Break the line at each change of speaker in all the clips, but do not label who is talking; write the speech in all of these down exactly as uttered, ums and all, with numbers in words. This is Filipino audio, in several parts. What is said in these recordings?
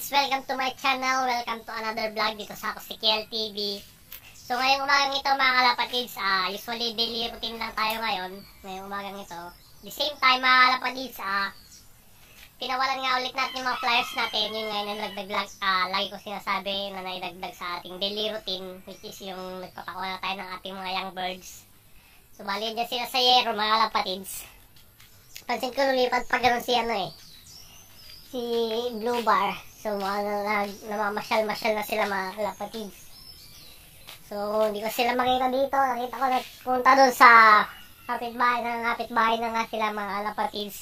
Welcome to my channel. Welcome to another vlog dito sa ako si Kiel T V. So ngayong umagang ito mga kalapatids, uh, usually daily routine lang tayo ngayon. Ngayong umagang ito. The same time mga kalapatids, uh, pinawalan nga ulit natin yung mga flyers natin. Yun ngayon ang nagdagdag, uh, lagi ko sinasabi na naidagdag sa ating daily routine, which is yung nagpapakuha na tayo ng ating mga young birds. So bali dyan sila sa yero mga kalapatids. Pansin ko lulipat pa ganun si ano eh, si Blue Bar. So mga na, namamasyal-masyal na sila mga kalapatids. So hindi ko sila makita dito. Nakita ko na punta doon sa kapitbahay ng kapitbahay na nga sila mga kalapatids.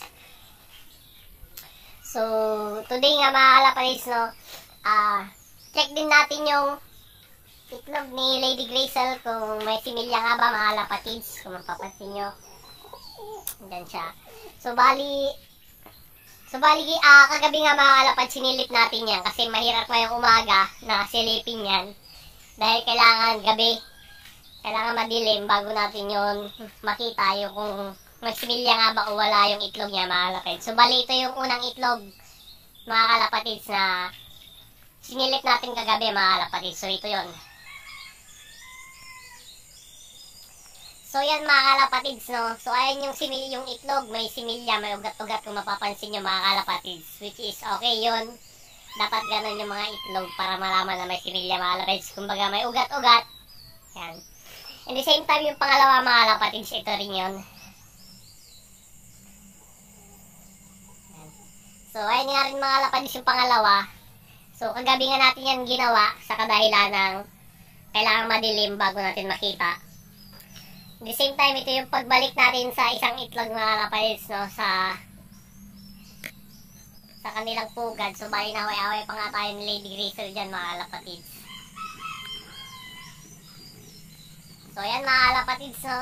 So today nga mga kalapatids, no, uh, check din natin yung itlog ni Lady Gracel kung may similya nga ba mga kalapatids. Kung mapapansin nyo, dyan siya. So bali So bali, uh, kagabi nga mga kalapad, sinilip natin yan kasi mahirap ngayong umaga na silipin yan. Dahil kailangan gabi, kailangan madilim bago natin yun makita yung kung magsimilya nga ba o wala yung itlog niya mga kalapad. So bali, ito yung unang itlog mga kalapatids na sinilip natin kagabi mga kalapatids. So ito yun. So yan mga kalapatids, no. So ayan yung simil yung itlog, may similya, may ugat-ugat kung mapapansin nyo mga kalapatids, which is okay yun. Dapat ganun yung mga itlog para malaman na may similya mga kalapatids. Kumbaga may ugat-ugat. Yan. And the same time yung pangalawa mga kalapatids, ito rin yun. Yan. So ayan nga rin mga kalapatids yung pangalawa. So kagabi nga natin yan ginawa sa kadahilan ng kailangan madilim bago natin makita. At the same time, ito yung pagbalik natin sa isang itlog mga kalapatids, no, sa sa kanilang pugad. So bali naway-away pa nga tayo ni Lady Gracel dyan mga kalapatids. So ayan mga kalapatids, no.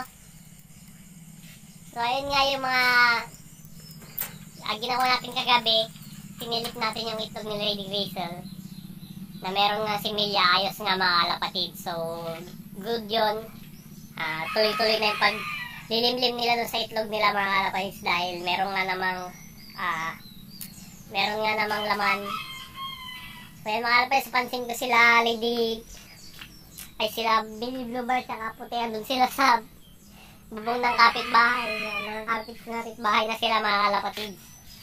So ayan nga yung mga ah, ginawa natin kagabi. Sinilip natin yung itlog ni Lady Gracel na merong nga similya. Ayos nga mga kalapatids. So good yun. Uh, tuloy-tuloy na yung pag lilimlim nila dun sa itlog nila mga kalapatids dahil meron nga namang uh, meron nga namang laman. So yan mga kalapatids, pansin ko sila Lady ay sila Billy Bluebird at Putean dun sila sa bubong ng kapitbahay ng kapit kapitbahay na sila mga kalapatids.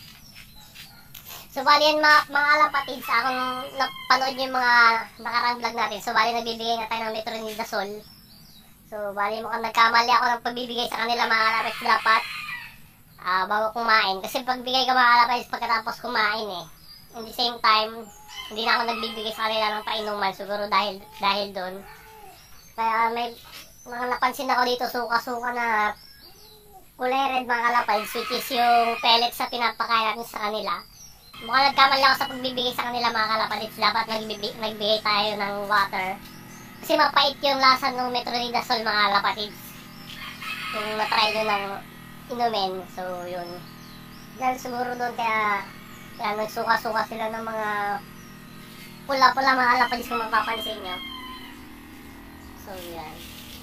So bali yan mga, mga kalapatids, akong napanood yung mga nakarang vlog natin. So bali nagbibigay na tayo ng metronidazole. So, bali mo kung nagkamali ako ng pagbibigay sa kanila mga kalapatids dapat uh, bago kumain. Kasi pagbigay ka mga kalapatids pagkatapos kumain eh. In the same time, hindi na ako nagbibigay sa kanila ng painuman. Siguro dahil dahil doon. Kaya may mga napansin ako dito suka-suka na kulay red mga kalapatids, which is yung pellets sa pinapakain natin sa kanila. Mukhang nagkamali ako sa pagbibigay sa kanila mga kalapatids. Dapat nagbibigay, nagbigay tayo ng water. Kasi mapait yung lasa ng metronidazole mga kalapatids. Yung matry nyo ng inumin. So yun. Dahil siguro doon kaya, kaya nagsuka-suka sila ng mga pula-pula mga kalapatids kung mapapansin nyo. So yan.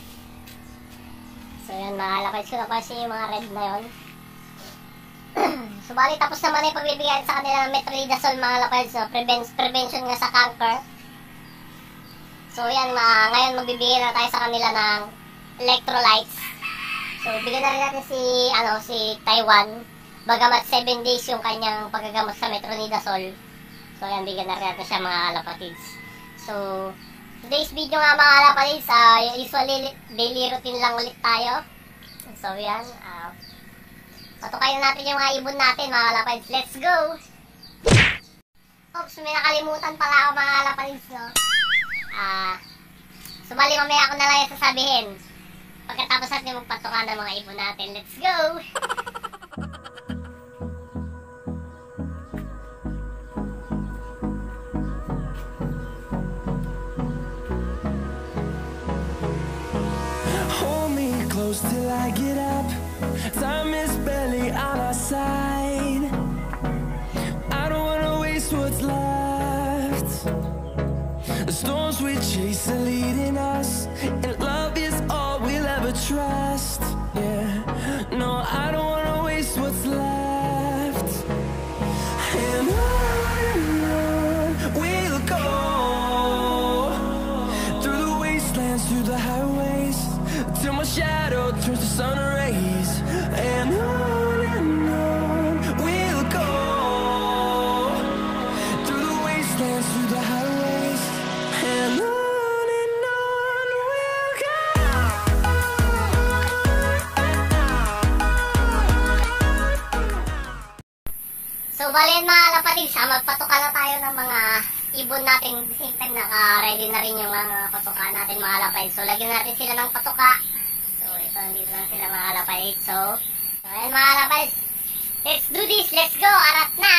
So yan mga kalapatids, kung napansin yung mga red na yun. So bali tapos naman yung pagbibigyan sa kanila ng metronidazole mga kalapatids, no? Preven prevention nga sa cancer. So yan, ma ngayon magbibigay na tayo sa kanila ng electrolytes. So bigyan na rin natin si ano si Taiwan. Bagamat seven days yung kanyang paggagamot sa metronidazole. So yan, bigyan na rin natin siya mga kalapatids. So today's video nga mga kalapatids, uh, usually daily routine lang ulit tayo. So yan, uh, patukayin natin yung mga ibon natin mga kalapatids. Let's go! Oops, may nakalimutan pala ako mga kalapatids, no? Ah, uh, sumali mamaya ako na lang yung sasabihin pagkatapos natin magpatukan ng mga ibon natin. Let's go!
Hold me close till I get up. Time is barely on our side. I don't wanna waste what's left. The storms we chase are leading us, and love is all we'll ever trust. Yeah, no, I don't wanna waste what's left. And on
bali yan mga kalapatids, ha, magpatuka na tayo ng mga ibon natin. At the same time, naka-ready na rin yung mga patuka natin mga kalapatids. So, lagyan natin sila ng patuka. So, ito, nandito lang sila mga kalapatids. So, so ayan mga kalapatids. Let's do this! Let's go! Arat na!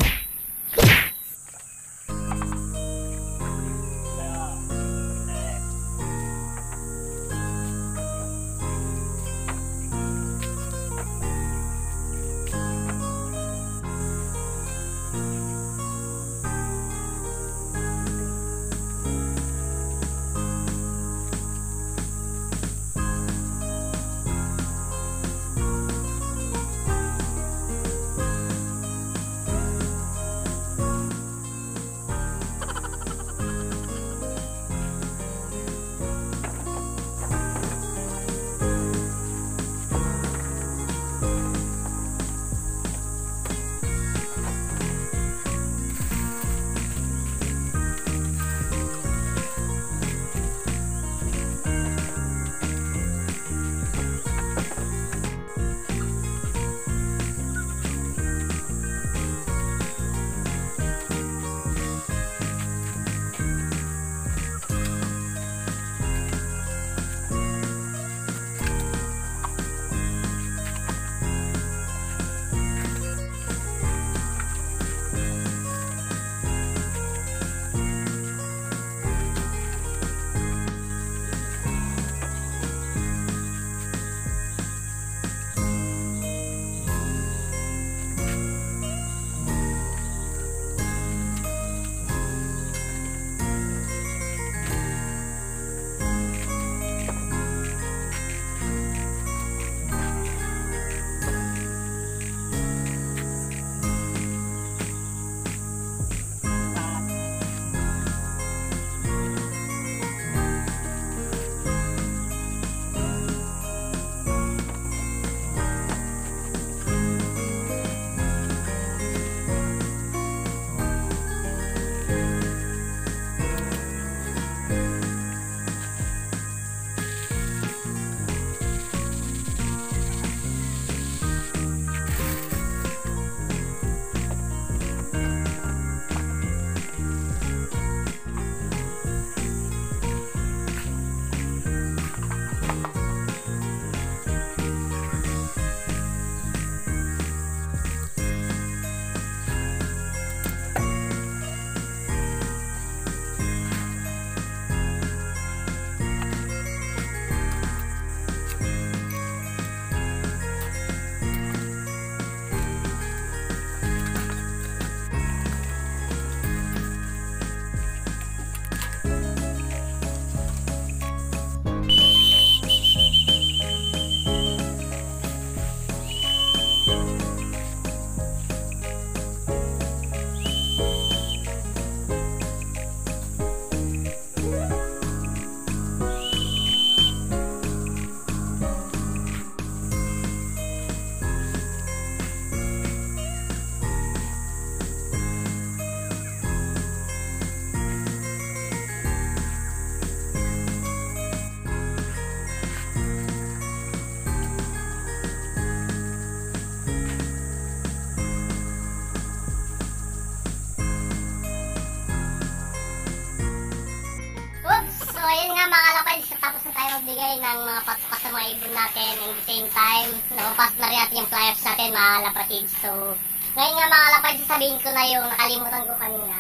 magbigay ng mga patuka sa mga ibon natin, and the same time, napapas na rin natin yung flyers natin, mga kalapatids. So, ngayon nga mga kalapatids, sasabihin ko na yung nakalimutan ko kanina.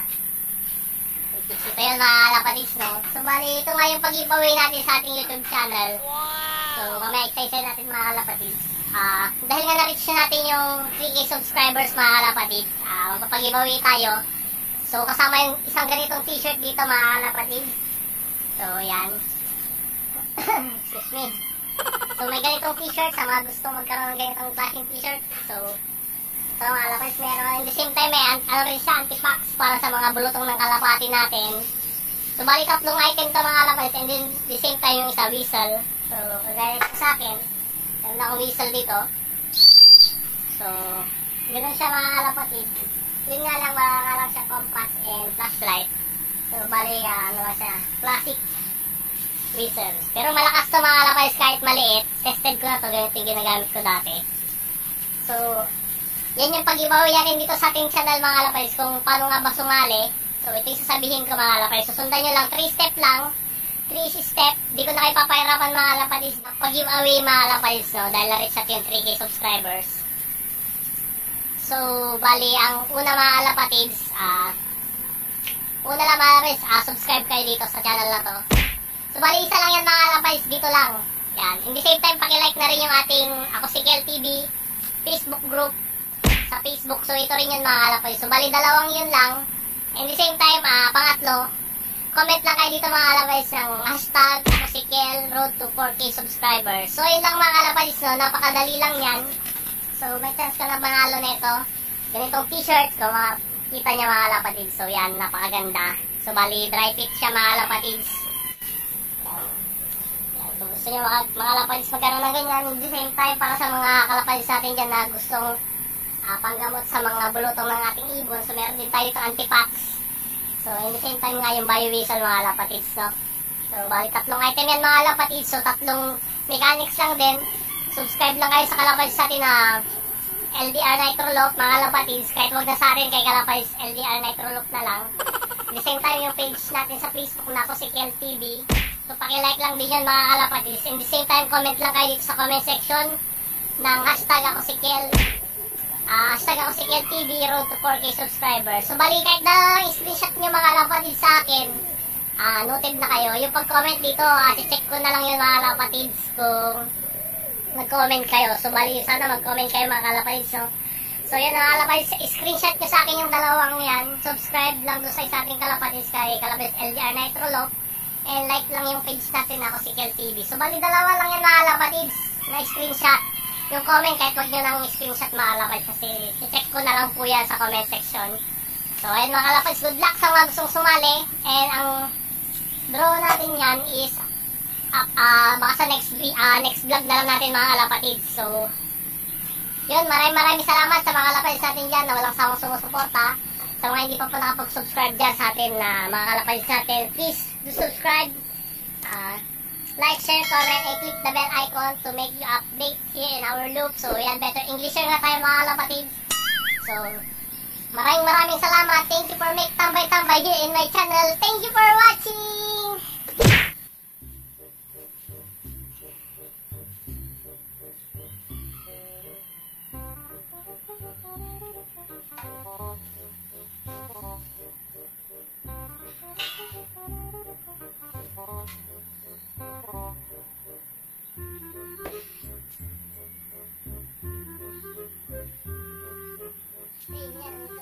Ito yun mga kalapatids, no? So, bali, ito nga yung pag-giveaway natin sa ating YouTube channel. So, mamaya excited natin mga kalapatids. Uh, dahil nga na-reach na natin yung three K subscribers mga kalapatids, uh, magpapag-giveaway tayo. So, kasama yung isang ganitong t-shirt dito mga kalapatids. So, yan. Excuse me. So, may ganitong t-shirt sa mga gusto magkaroon ng ganitong klaseng t-shirt. So, so mga kalapatids, meron. In the same time, may ano rin siya, anti-fax para sa mga bulutong ng kalapati natin. So, bali tatlong item to mga kalapatids, and then the same time yung isa whistle. So, kagaya sa akin, meron akong whistle dito. So, ganoon siya mga kalapatids. Yun nga lang, makakalang siya compass and flashlight. So, bali, uh, ano ba siya, classic whistle. Pero malakas to mga kalapatids kahit maliit. Tested ko na to, ganito yung ginagamit ko dati. So, yan yung pag-giveaway natin dito sa ating channel mga Lapals, kung paano nga ba sumali. So ito yung sasabihin ko mga Lapals. Susundan nyo lang, three step lang. three step, di ko na kayo papahirapan mga Lapals. Pag-giveaway mga Lapals, no? Dahil na-reach natin yung three K subscribers. So, bali, ang una mga Lapals, ah, una lang mga Lapals, ah, subscribe kayo dito sa channel na to. So, bali, isa lang yan mga Lapals, dito lang. Yan. In the same time, pakilike na rin yung ating Ako Si Kel T V Facebook group sa Facebook. So, ito rin yun mga Lapals. So, bali, dalawang yun lang. In the same time, ah, pangatlo, comment lang kayo dito mga Lapals ng hashtag Ako Si Kel Road to four K subscribers. So, yun lang mga Lapals, no? Napakadali lang yan. So, may chance ka na manalo nito. Ganitong t-shirt, kung makita niya mga Lapatids. So, yan, napakaganda. So, bali, dry fit siya mga Lapatids. Kung gusto nyo mga, mga Lapatids magkaroon ng ganyan, in the same time, para sa mga kalapatids natin dyan na gustong uh, panggamot sa mga bulutong ng ating ibon. So, meron din tayo itong antipax. So, in the same time nga yung biowhistle mga Lapatids, no? So, bali, tatlong item yan mga Lapatids. So, tatlong mechanics lang din. Subscribe lang kayo sa kalapatids sa atin na L D R Nitrolock mga Lapatids. Kahit wag na sa atin kay kalapatids, L D R Nitrolock na lang. At the same time, yung page natin sa Facebook na Ako Si Kel T V. So, pakilike lang din yun mga kalapatids. In the same time, comment lang kayo dito sa comment section ng hashtag Ako Si Kel. Uh, hashtag Ako Si Kel T V, road to four K subscribers. So, bali, kahit na screenshot nyo mga kalapatids sa akin, uh, noted na kayo. Yung pag-comment dito, uh, check ko na lang yun mga kalapatids kung nag-comment kayo. So, bali, sana mag-comment kayo mga kalapatids. So, so yan mga kalapatids, screenshot nyo sa akin yung dalawang yan. Subscribe lang doon sa isa ating kalapatids kay Kalapatids L D R Nitrolock. And like lang yung page natin na Ako Si Kel T V. So, bali, dalawa lang yan mga kalapatids na screenshot. Yung comment, kahit wag nyo lang screenshot mga kalapatids kasi check ko na lang po yan sa comment section. So, ayan mga kalapatids, good luck sa mga gustong sumali. And ang draw natin yan is Uh, uh, baka sa next uh, next vlog na lang natin mga kalapatids. So, yun, maraming maraming salamat sa mga kalapatids natin dyan na walang sawang sumusuporta. Sa mga hindi pa po nakapag-subscribe dyan sa atin na uh, mga kalapatids natin, please do subscribe, uh, like, share, comment, and click the bell icon to make you update here in our loop. So, yan, better Englisher na tayo mga kalapatids. So, maraming maraming salamat. Thank you for make tambay-tambay here in my channel. Thank you for watching! Ayan.